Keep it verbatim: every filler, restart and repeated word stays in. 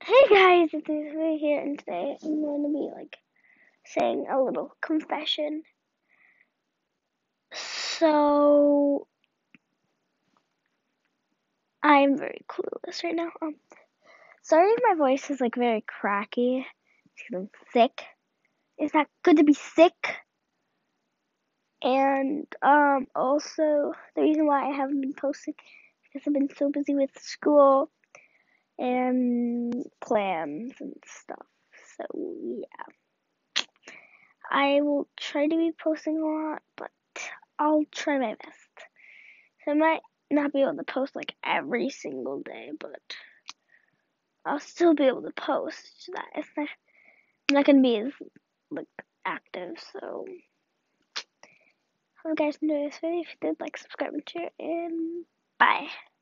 Hey guys, it's Isabel here, and today I'm going to be like saying a little confession. So I'm very clueless right now. Um, sorry if my voice is like very cracky because I'm sick. It's not good to be sick. And um, also the reason why I haven't been posting because I've been so busy with school and plans and stuff. So yeah. I will try to be posting a lot, but I'll try my best. So I might not be able to post like every single day, but I'll still be able to post. That it's not, I'm not gonna be as like active. So hope you guys enjoy this video. If you did, like, subscribe, and share, and bye.